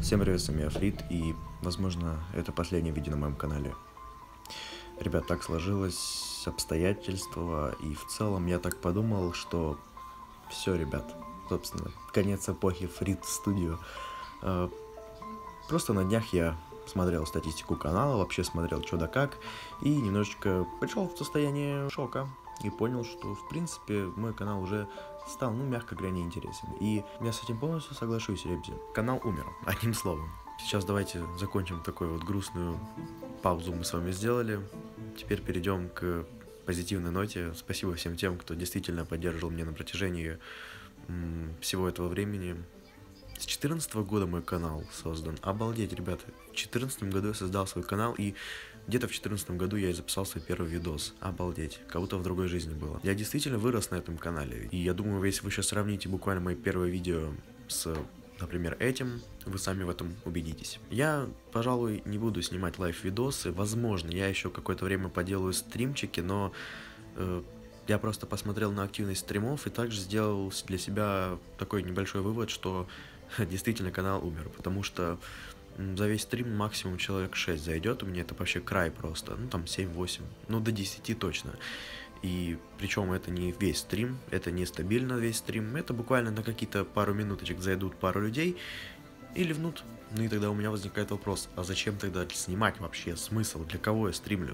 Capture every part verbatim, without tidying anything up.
Всем привет, с вами я Фрид, и, возможно, это последнее видео на моем канале. Ребят, так сложилось обстоятельства, и в целом я так подумал, что все, ребят, собственно, конец эпохи Фрид Studio. Просто на днях я смотрел статистику канала, вообще смотрел что да как, и немножечко пришел в состояние шока. И понял, что, в принципе, мой канал уже стал, ну, мягко говоря, неинтересен. И я с этим полностью соглашусь, ребята. Канал умер, одним словом. Сейчас давайте закончим такую вот грустную паузу мы с вами сделали. Теперь перейдем к позитивной ноте. Спасибо всем тем, кто действительно поддерживал меня на протяжении м, всего этого времени. С четырнадцатого года мой канал создан. Обалдеть, ребята. В две тысячи четырнадцатом году я создал свой канал, и где-то в две тысячи четырнадцатом году я и записал свой первый видос. Обалдеть. Как будто в другой жизни было. Я действительно вырос на этом канале. И я думаю, если вы сейчас сравните буквально мои первые видео с, например, этим, вы сами в этом убедитесь. Я, пожалуй, не буду снимать лайв-видосы. Возможно, я еще какое-то время поделаю стримчики, но... Э, Я просто посмотрел на активность стримов и также сделал для себя такой небольшой вывод, что действительно канал умер, потому что за весь стрим максимум человек шесть зайдет, у меня это вообще край просто, ну там семь-восемь, ну до десяти точно. И причем это не весь стрим, это не стабильно весь стрим, это буквально на какие-то пару минуточек зайдут пару людей и ливнут. Ну и тогда у меня возникает вопрос, а зачем тогда снимать вообще, смысл, для кого я стримлю?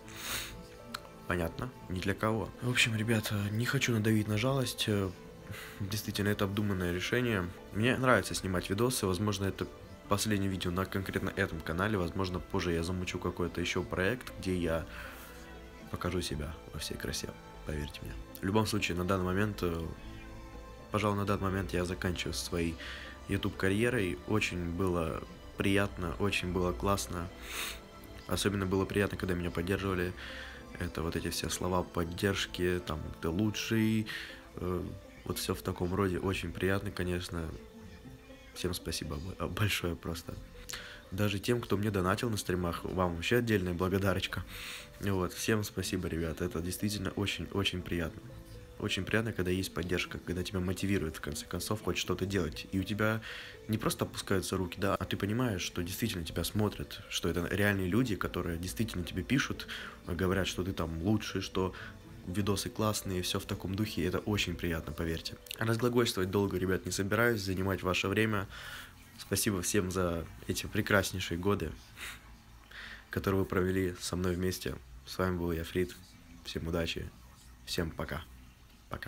Понятно, ни для кого. В общем, ребята, не хочу надавить на жалость. Действительно, это обдуманное решение. Мне нравится снимать видосы. Возможно, это последнее видео на конкретно этом канале. Возможно, позже я замучу какой-то еще проект, где я покажу себя во всей красе. Поверьте мне. В любом случае, на данный момент, пожалуй, на данный момент я заканчиваю своей YouTube-карьерой. Очень было приятно, очень было классно. Особенно было приятно, когда меня поддерживали. Это вот эти все слова поддержки, там, ты лучший, э, вот все в таком роде. Очень приятно, конечно. Всем спасибо большое просто. Даже тем, кто мне донатил на стримах, вам вообще отдельная благодарочка. Вот, всем спасибо, ребята, это действительно очень-очень приятно. Очень приятно, когда есть поддержка, когда тебя мотивирует, в конце концов, хоть что-то делать. И у тебя не просто опускаются руки, да, а ты понимаешь, что действительно тебя смотрят, что это реальные люди, которые действительно тебе пишут, говорят, что ты там лучший, что видосы классные, все в таком духе, и это очень приятно, поверьте. Разглагольствовать долго, ребят, не собираюсь, занимать ваше время. Спасибо всем за эти прекраснейшие годы, которые вы провели со мной вместе. С вами был я, Фрид. Всем удачи, всем пока. Пока.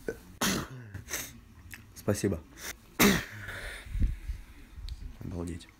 Спасибо. Обалдеть.